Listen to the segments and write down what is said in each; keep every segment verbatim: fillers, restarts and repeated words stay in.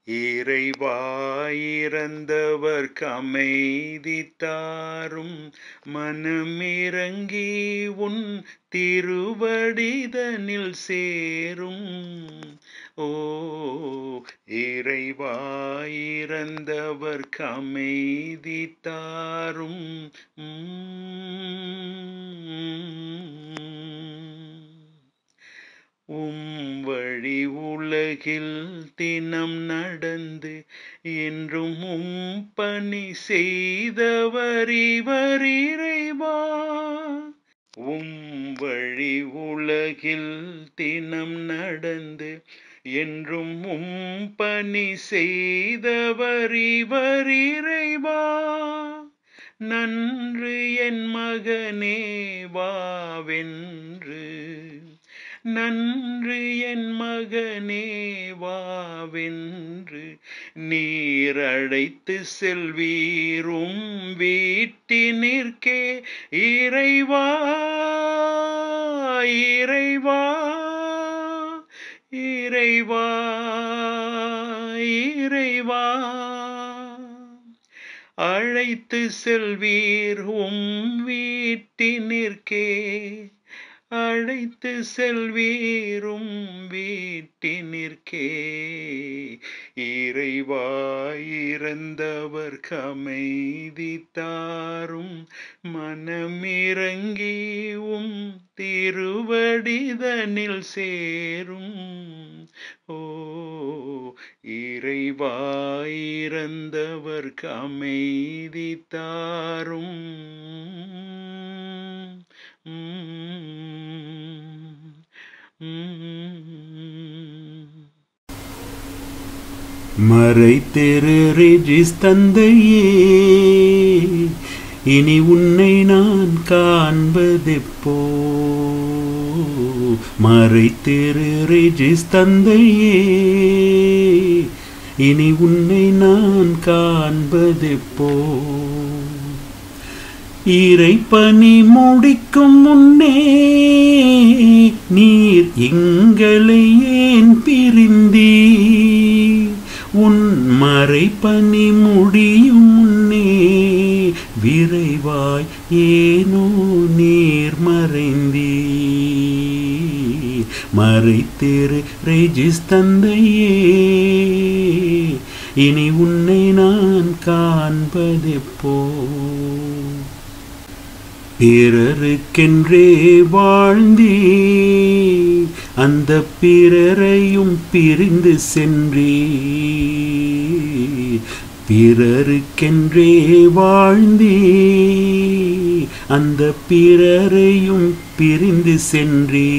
இறைவா இறந்தவர்க்கு அமைதி தாரும் மனமிரங்கி உன் திருவடிதனில் சேரும். ஓ இறைவா இறந்தவர்க்கு அமைதி தாரும். உம் வழி உலகில் தினம் நடந்து என்றும் உம் பணி செய்தவர் இவர் இறைவா. உம் வழி உலகில் தினம் நடந்து என்றும் உம் பணி செய்தவர் இவர் இறைவா. நன்று என் மகனே வாவென்று, நன்று என் மகனே வாவென்று நீர் அழைத்து செல்வீரும் வீட்டினிற்கே. இறைவா இறைவா இறைவா இறைவா அழைத்து செல்வீர் உம் வீட்டினிற்கே, அழைத்து செல்வீரும் வீட்டினிற்கே. இறைவா இறந்தவர்க்கு அமைதி தாரும் மனமிரங்கி உம் திருவடிதனில் சேரும். ஓ இறைவா இறந்தவர்க்கு அமைதி தாரும். மறைத்திரு ரெஜிஸ் தந்தையே, இனி உன்னை நான் காண்பதெப்போ. மறைத்திரு ரெஜிஸ் தந்தையே, இனி உன்னை நான் காண்பதெப்போ. இறைப்பணி முடிக்கும் முன்னே நீர் எங்களை ஏன் பிரிந்தீர்? உன் மறைப்பணி முடியும் முன்னே விரைவாய் ஏனோ நீர் மறைந்தீர். மறைத்திரு ரெஜிஸ் தந்தையே, இனி உன்னை நான் காண்பதெப்போ. பிறருக்கென்றே வாழ்ந்தீ, அந்த பிறரையும் பிரிந்து சென்றீ. பிறருக்கென்றே வாழ்ந்தீ, அந்த பிறரையும் பிரிந்து சென்றீ.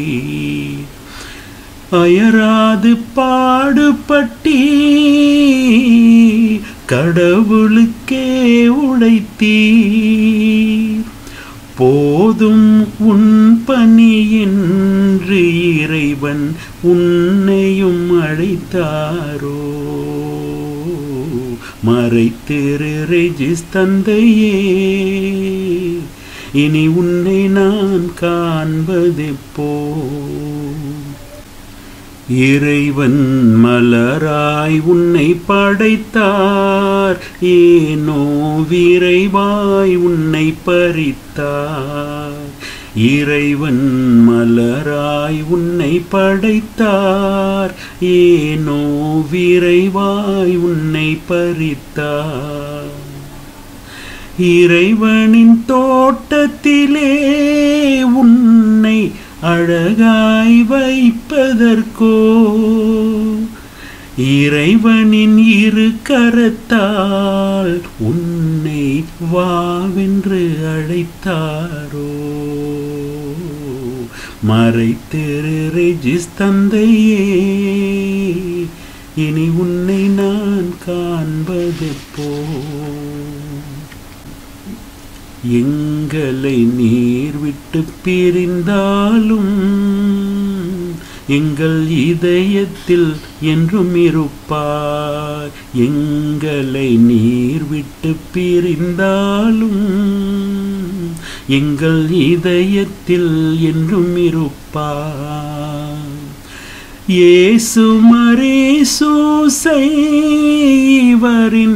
அயராது பாடுபட்டீ, கடவுளுக்கே உழைத்தீர். போதும் உன் பணி என்று இறைவன் உன்னையும் அழைத்தாரோ. மறைத்திரு ரெஜிஸ் தந்தையே, இனி உன்னை நான் காண்பதெப்போ. இறைவன் மலராய் உன்னை படைத்தார், ஏனோ விரைவாய் உன்னை பறித்தார். இறைவன் மலராய் உன்னை படைத்தார், ஏனோ விரைவாய் உன்னை பறித்தார். இறைவனின் தோட்டத்திலே உன்னை அழகாய் வைப்பதற்கோ, இறைவனின் இரு கரத்தால் உன்னை வாவென்று அழைத்தாரோ. மறைத்திரு ரெஜிஸ் தந்தையே, இனி உன்னை நான் காண்பதெப்போ. எங்களை நீர் விட்டு பிரிந்தாலும் எங்கள் இதயத்தில் என்றும் இருப்பார். எங்களை நீர் விட்டு பிரிந்தாலும் எங்கள் இதயத்தில் என்றும் இருப்பார். இயேசு மரேசூசை இவரின்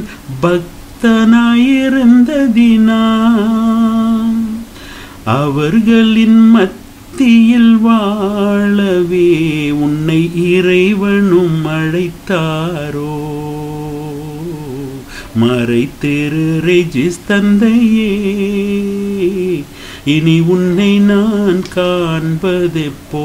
பக்தனாயிருந்ததினால் அவர்களின் மத்தியில் வாழவே உன்னை இறைவனும் அழைத்தாரோ. மறைத்திரு ரெஜிஸ் தந்தையே, இனி உன்னை நான் காண்பதெப்போ.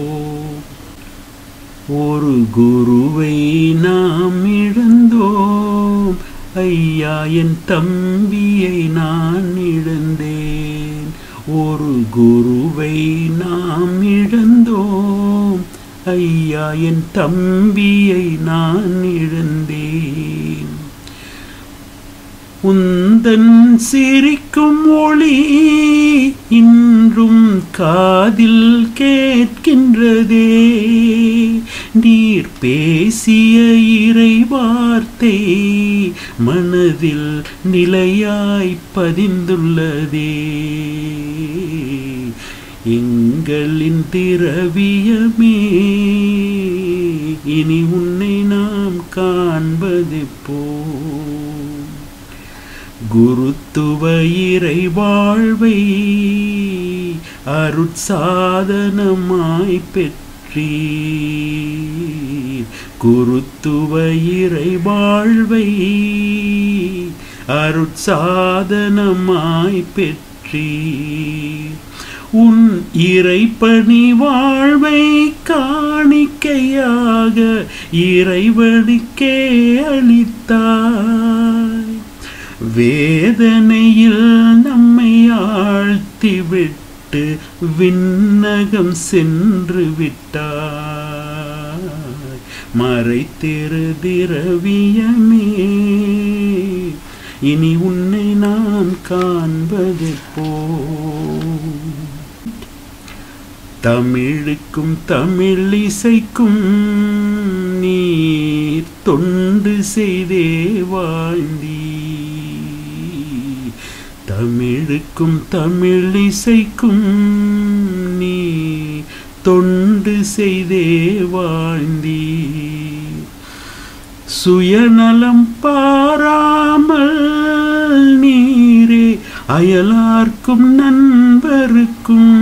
ஒரு குருவை நாம் இழந்தோம் ஐயா, என் தம்பியை நான் இழந்தேன். ஒரு குருவை நாம் இழந்தோம் ஐயா, என் தம்பியை நான் இழந்தேன். உந்தன் சிரிக்கும் ஒளி இன்றும் காதில் கேட்கின்றதே. நீர் பேசிய இறை வார்த்தை மனதில் நிலையாய் பதிந்துள்ளதே. எங்களின் திரவியமே, இனி உன்னை நாம் காண்பதெப்போ. குருத்துவ இறை வாழ்வை அருட்சாதனமாய் பெற்றீர். குருத்துவ இறை வாழ்வை அருட்சாதனமாய் பெற்றீர். உன் இறைப்பணி வாழ்வை காணிக்கையாக இறைவனுக்கே அளித்தாய். வேதனையில் நம்மை ஆழ்த்திவிட்டு விண்ணகம் சென்று விட்டாய். மறைத்திரு திரவியமே, இனி உன்னை நாம் காண்பதெப்போ. தமிழுக்கும் தமிழ் இசைக்கும் நீர் தொண்டு செய்தே வாழ்ந்தீ. தமிழுக்கும் தமிழ் இசைக்கும் நீ தொண்டு செய்தே வாழ்ந்தீ. சுயநலம் பாராமல் நீரே அயலார்க்கும் நண்பருக்கும்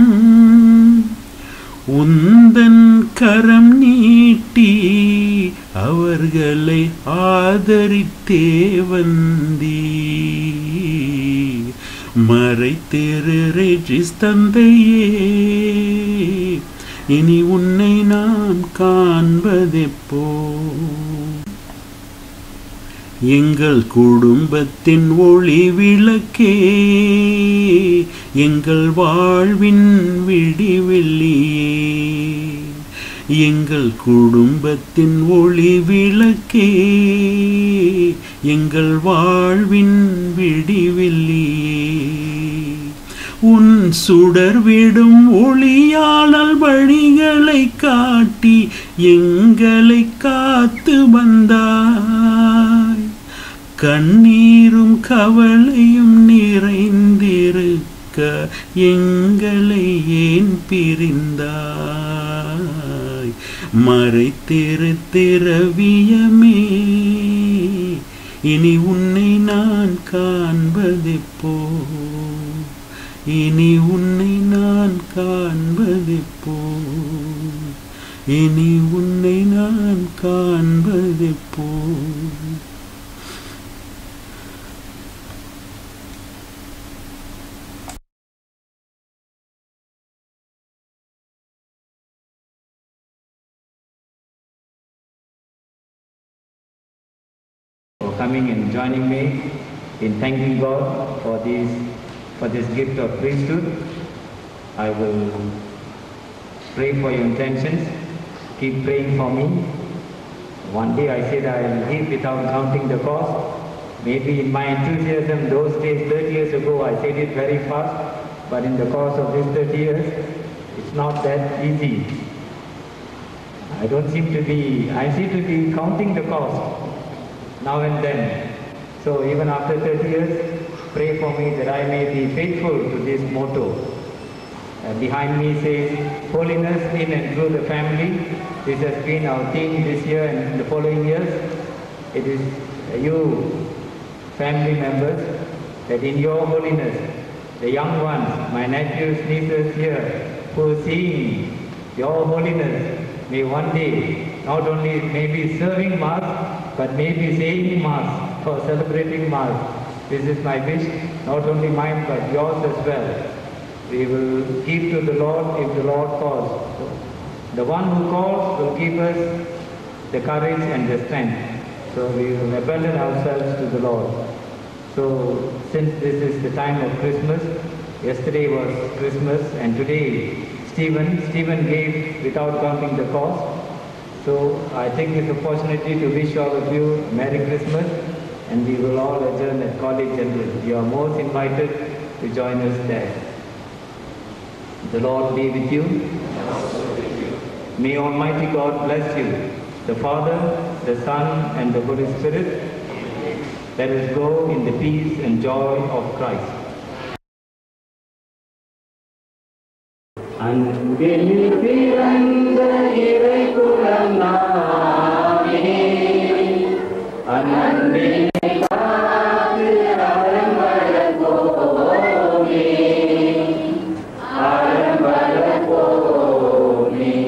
உந்தன் கரம் நீட்டி அவர்களை ஆதரித்தே வந்தீ. மறைத்திரு ரெஜிஸ் தந்தையே, இனி உன்னை நாம் காண்பதெப்போ. எங்கள் குடும்பத்தின் ஒளி விளக்கே, எங்கள் வாழ்வின் விடிவெள்ளியே. எங்கள் குடும்பத்தின் ஒளி விளக்கே, எங்கள் வாழ்வின் விடிவெள்ளியே. உன் சுடர் விடும் ஒளியாளல் வழிகளை காட்டி எங்களை காத்து வந்தாய். கண்ணீரும் கவலையும் நிறைந்திருக்க எங்களை ஏன் பிரிந்தாய். மறைத்திரு திரவியமே, இனி உன்னை நான் காண்பதெப்போ. இனி உன்னை நான் காண்பதெப்போ. இனி உன்னை நான் காண்பதெப்போ. For coming and joining me in thanking God for this for this gift of priesthood. I will pray for your intentions. Keep praying for me. One day I said I will give without counting the cost. Maybe in my enthusiasm those days, thirty years ago, I said it very fast, but in the course of these thirty years, it's not that easy. I don't seem to be, I seem to be counting the cost now and then. So even after thirty years, pray for me that I may be faithful to this motto. Uh, behind me says, holiness in and through the family. This has been our theme this year and the following years. It is uh, you, family members, that in your holiness, the young ones, my nephews, nieces here, who are seeing your holiness, may one day not only maybe serving Mass, but maybe saying Mass or celebrating Mass. This is my wish, not only mine, but yours as well. We will keep to the Lord if the Lord calls. So, the one who calls will give us the courage and the strength. So we will abandon ourselves to the Lord. So since this is the time of Christmas, yesterday was Christmas and today Stephen, Stephen gave without counting the cost. So I take this opportunity to wish all of you Merry Christmas, and we will all adjourn at College General. You are most invited to join us there. The Lord be with you. May Almighty God bless you, the Father, the Son, and the Holy Spirit. Let us go in the peace and joy of Christ. அன்பில் பிறந்த இறைக்குலம் நாமே, அன்பினை காத்து அறம் வளர்ப்போமே, அறம் வளர்ப்போமே.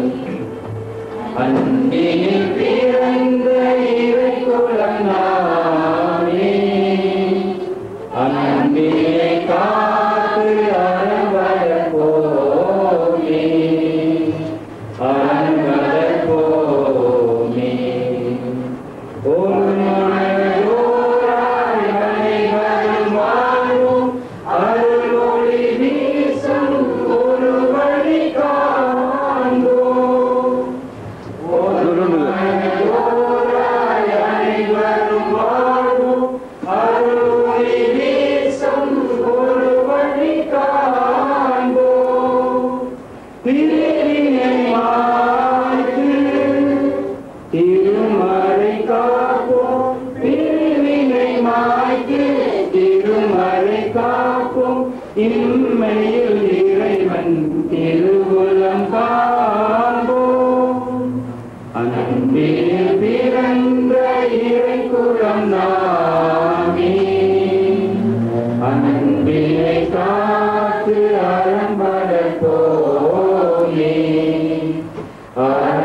அன்பினில் பிறந்த இறைக்குலம் நாமே, அன்பினை காத்து அறம் வளர்ப்போமே. இம்மையில் இறைவன் திருவுளம் காண்போம். அன்பில் பிறந்த இறைக்குலம் நாமே, அன்பினை காத்து அறம் வளர்ப்போமே.